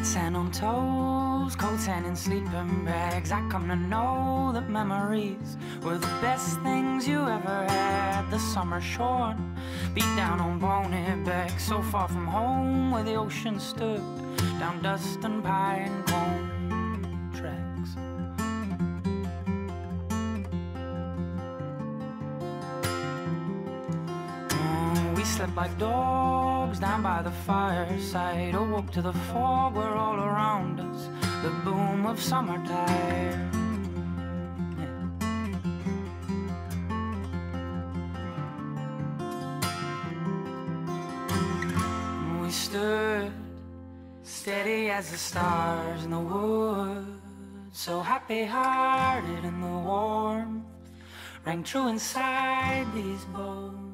sand on toes, cold sand in sleeping bags. I come to know that memories were the best things you ever had. The summer shorn, beat down on bony back, so far from home where the ocean stood, down dust and pine cone tracks. We slept like dogs down by the fireside, awoke to the fog where all around us the boom of summertime. We stood steady as the stars in the woods, so happy-hearted, and the warmth rang true inside these bones.